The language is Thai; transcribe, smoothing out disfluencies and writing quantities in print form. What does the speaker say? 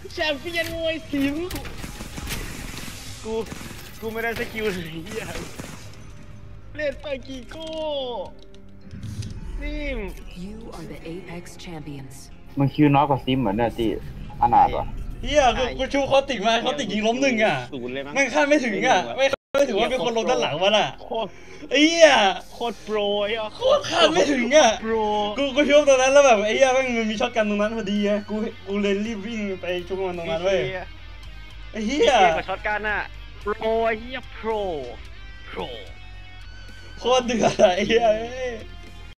แชมเปี้ยนมวยสิมกูไม่ได้สกิลเลยเฮียเล่นไปกี่โก้ซิม You are the Apex champions. มึงคิวน้อยกว่าซิมเหมือนเนี่ยที่อนาถวะเฮียกูชูคอติกมาเขาติกยิงล้มหนึ่งอ่ะศูนย์เลยมั้งไม่คาดไม่ถึงอ่ะไม่ถึงว่าเป็นคนลงด้านหลังมันอ่ะโคตรไอ้เหี้ยโคตรโปรอ่ะโคตรคาดไม่ถึงอ่ะโปรกูชกตรงนั้นแล้วแบบไอ้เหี้ยมันมีช็อตกันตรงนั้นพอดีไงกูเลยรีบวิ่งไปชกมันตรงนั้นเว้ยไอ้เหี้ยกับช็อตกันอ่ะโปรเฮียโปรโคตรเดือดอะไอ้เหี้ย